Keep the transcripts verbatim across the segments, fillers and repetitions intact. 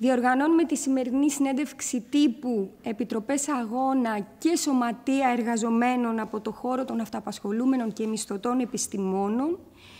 Διοργανώνουμε τη σημερινή συνέντευξη τύπου Επιτροπές Αγώνα και Σωματεία Εργαζομένων από το χώρο των αυταπασχολούμενων και μισθωτών επιστημόνων.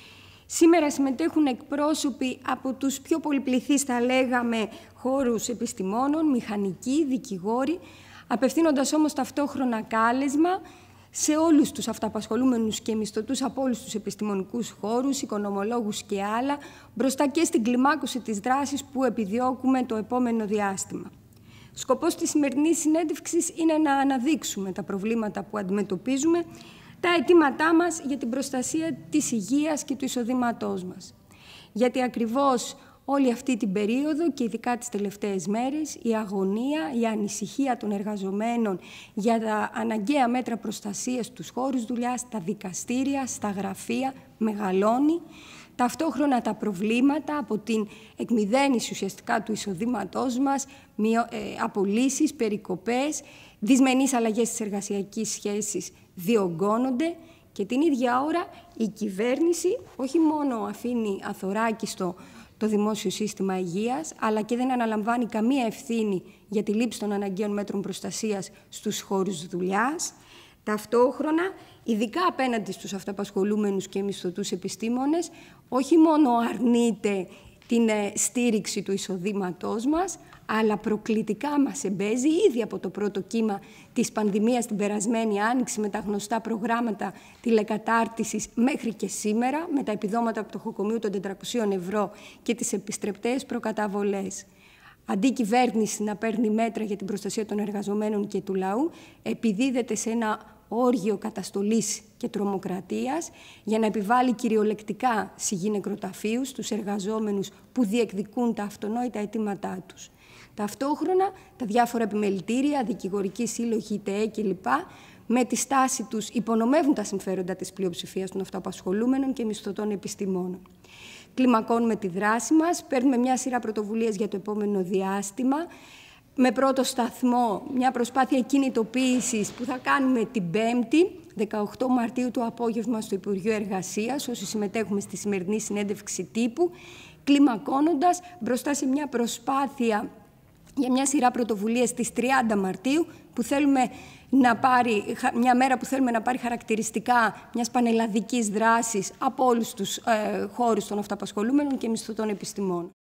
Σήμερα συμμετέχουν εκπρόσωποι από τους πιο πολυπληθείς, θα λέγαμε, χώρους επιστημόνων, μηχανικοί, δικηγόροι, απευθύνοντας όμως ταυτόχρονα κάλεσμα σε όλους τους αυταπασχολούμενους και μισθωτούς από όλους τους επιστημονικούς χώρους, οικονομολόγους και άλλα, μπροστά και στην κλιμάκωση της δράσης που επιδιώκουμε το επόμενο διάστημα. Σκοπός της σημερινής συνέντευξης είναι να αναδείξουμε τα προβλήματα που αντιμετωπίζουμε, τα αιτήματά μας για την προστασία της υγείας και του εισοδήματός μας. Γιατί ακριβώς όλη αυτή την περίοδο και ειδικά τις τελευταίες μέρες η αγωνία, η ανησυχία των εργαζομένων για τα αναγκαία μέτρα προστασίας στους χώρους δουλειάς, στα δικαστήρια, στα γραφεία μεγαλώνει. Ταυτόχρονα τα προβλήματα από την εκμηδένιση ουσιαστικά του εισοδήματός μας, απολύσεις, περικοπές, δυσμενείς αλλαγές στις εργασιακές σχέσεις διωγγώνονται και την ίδια ώρα η κυβέρνηση όχι μόνο αφήνει αθωράκιστο το δημόσιο σύστημα υγείας, αλλά και δεν αναλαμβάνει καμία ευθύνη για τη λήψη των αναγκαίων μέτρων προστασίας στους χώρους δουλειάς. Ταυτόχρονα, ειδικά απέναντι στους αυταπασχολούμενους και μισθωτούς επιστήμονες, όχι μόνο αρνείται την στήριξη του εισοδήματός μας, αλλά προκλητικά μας εμπέζει ήδη από το πρώτο κύμα της πανδημίας την περασμένη άνοιξη με τα γνωστά προγράμματα τηλεκατάρτισης μέχρι και σήμερα, με τα επιδόματα πτωχοκομείου των τετρακοσίων ευρώ και τις επιστρεπτές προκαταβολές. Αντί η κυβέρνηση να παίρνει μέτρα για την προστασία των εργαζομένων και του λαού, επιδίδεται σε ένα όργιο καταστολής και τρομοκρατίας για να επιβάλλει κυριολεκτικά σιγή νεκροταφείου στους εργαζόμενους που διεκδικούν τα αυτονόητα αιτήματά τους. Ταυτόχρονα, τα διάφορα επιμελητήρια, δικηγορικοί σύλλογοι, ΤΕΕ κλπ. Με τη στάση τους υπονομεύουν τα συμφέροντα της πλειοψηφίας των αυτοαπασχολούμενων και μισθωτών επιστημόνων. Κλιμακώνουμε τη δράση μας, παίρνουμε μια σειρά πρωτοβουλίες για το επόμενο διάστημα. Με πρώτο σταθμό μια προσπάθεια κινητοποίησης που θα κάνουμε την Πέμπτη, δεκαοκτώ Μαρτίου το απόγευμα στο Υπουργείο Εργασίας, όσοι συμμετέχουμε στη σημερινή συνέντευξη τύπου, κλιμακώνοντας μπροστά σε μια προσπάθεια για μια σειρά πρωτοβουλίες στις τριάντα Μαρτίου, που θέλουμε να πάρει, μια μέρα που θέλουμε να πάρει χαρακτηριστικά μιας πανελλαδικής δράσης από όλους τους ε, χώρους των αυταπασχολούμενων και μισθωτών επιστημών.